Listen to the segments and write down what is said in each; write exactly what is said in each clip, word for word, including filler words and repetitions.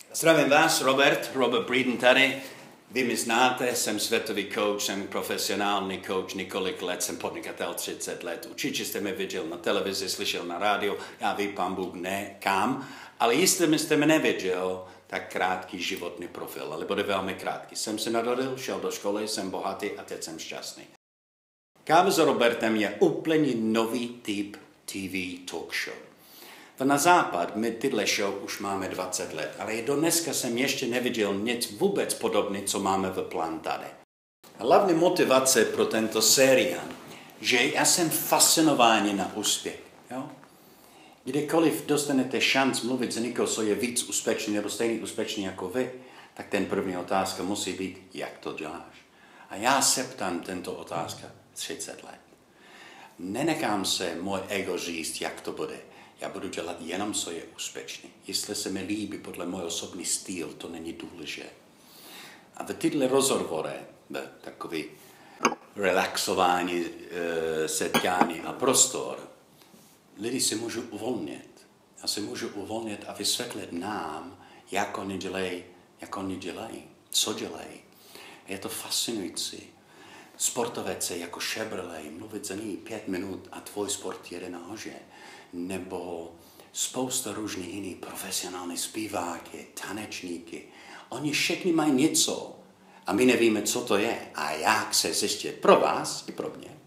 Zdravím vás, Robert, Robert Breeden tady. Vy mi znáte, jsem světový coach, jsem profesionální coach několik let, jsem podnikatel třicet let. Určitě jste mě viděl na televizi, slyšel na rádiu, já vím, pán Bůh, ne kam, ale jestli jste mě neviděl, tak krátký životní profil, ale bude velmi krátký. Jsem se narodil, šel do školy, jsem bohatý a teď jsem šťastný. Káva s Robertem je úplně nový typ T V talk show. Na západ my tyhle show už máme dvacet let, ale do dneska jsem ještě neviděl nic vůbec podobný, co máme v plán tady. Hlavní motivace pro tento seriál, že já jsem fascinován na úspěch. Jo? Kdykoliv dostanete šanc mluvit s někoho, co je víc úspěšný nebo stejný úspěšný jako vy, tak ten první otázka musí být, jak to děláš. A já se ptám tento otázka třicet let. Nenechám se můj ego říct, jak to bude. Já budu dělat jenom, co je úspěšný. Jestli se mi líbí podle můj osobní styl, to není důležité. A v tyhle rozhovory, takový relaxování, e, setkání a prostor, lidi si můžu uvolnit. Já si můžu uvolnit a vysvětlit nám, jak oni dělají, jak oni dělají, co dělají. Je to fascinující. Sportovec jako Chevrolet, mluvit za ní pět minut a tvůj sport jede nahoře. Nebo spousta různých jiných profesionální zpíváky, tanečníky. Oni všichni mají něco a my nevíme, co to je. A jak se zjistit pro vás i pro mě,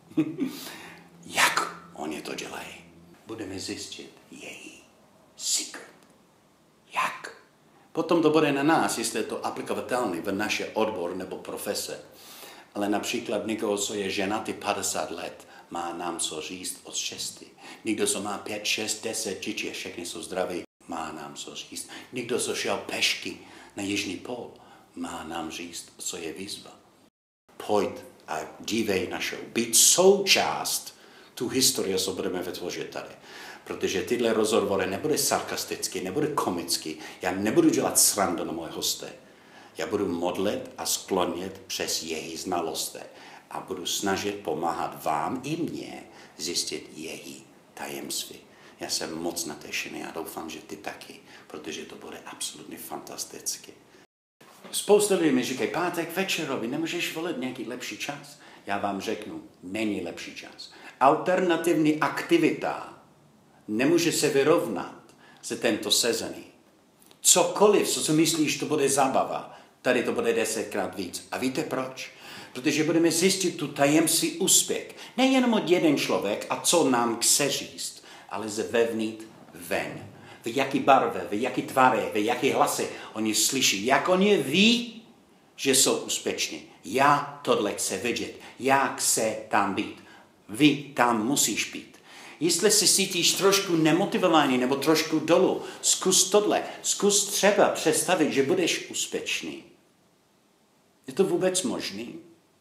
jak oni to dělají. Budeme zjistit její secret. Jak? Potom to bude na nás, jestli je to aplikovatelné v naše odbor nebo profese. Ale například někoho, co je ženatý padesát let, má nám co říct od šesti. Někdo, co má pět, šest, deset dětí, všechny jsou zdraví, má nám co říct. Někdo, co šel pešky na jižní pol, má nám říct, co je výzva. Pojď a dívej na show. Být součást tu historie, co budeme vytvořit tady. Protože tyhle rozhovory nebude sarkasticky, nebude komicky. Já nebudu dělat srandu na moje hosty. Já budu modlit a sklonit přes její znalosti a budu snažit pomáhat vám i mně zjistit její tajemství. Já jsem moc natěšený a doufám, že ty taky, protože to bude absolutně fantastické. Spousta lidí mi říkají, pátek večerovi, nemůžeš volit nějaký lepší čas? Já vám řeknu, není lepší čas. Alternativní aktivita nemůže se vyrovnat se tento sezóny. Cokoliv, co si myslíš, to bude zábava, tady to bude desetkrát víc. A víte proč? Protože budeme zjistit tu tajemství úspěch. Nejenom od jeden člověk a co nám chce říct, ale zevnitř ven. V jaký barvě, v jaký tváře, v jaký hlasy oni slyší. Jak oni ví, že jsou úspěšní. Já tohle chci vidět. Já chci tam být. Vy tam musíš být. Jestli se cítíš trošku nemotivovaný nebo trošku dolů, zkus tohle. Zkus třeba představit, že budeš úspěšný. Je to vůbec možný?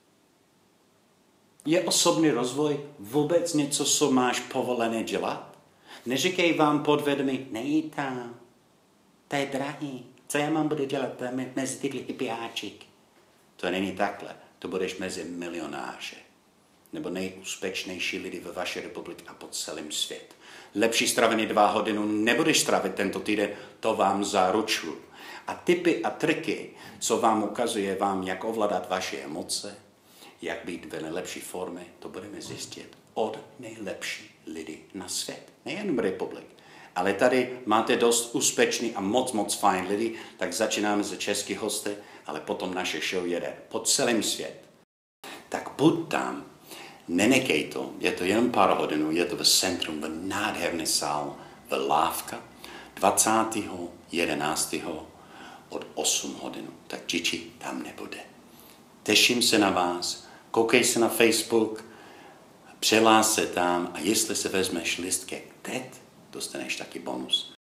Je osobní rozvoj vůbec něco, co máš povolené dělat? Neříkej vám podvědomí, nejít tam, to je drahý, co já mám budu dělat mezi tyhle hypiáčik? To není takhle, to budeš mezi milionáře, nebo nejúspěšnější lidi ve vaší republice a po celém světě. Lepší stravení dva hodinu nebudeš stravit tento týden, to vám zaručuju. A tipy a triky, co vám ukazuje vám, jak ovládat vaše emoce, jak být ve nejlepší formě, to budeme zjistit od nejlepší lidi na svět. Nejen republik, ale tady máte dost úspěšný a moc, moc fajn lidi, tak začínáme ze českých hosty, ale potom naše show jede po celém svět. Tak buď tam, nenechej to, je to jen pár hodin, je to v centrum, v nádherný sál, v Lávka, dvacátého jedenáctého od osm hodin, tak děti tam nebude. Těším se na vás, koukej se na Facebook, přihlás se tam a jestli se vezmeš listky teď, dostaneš taky bonus.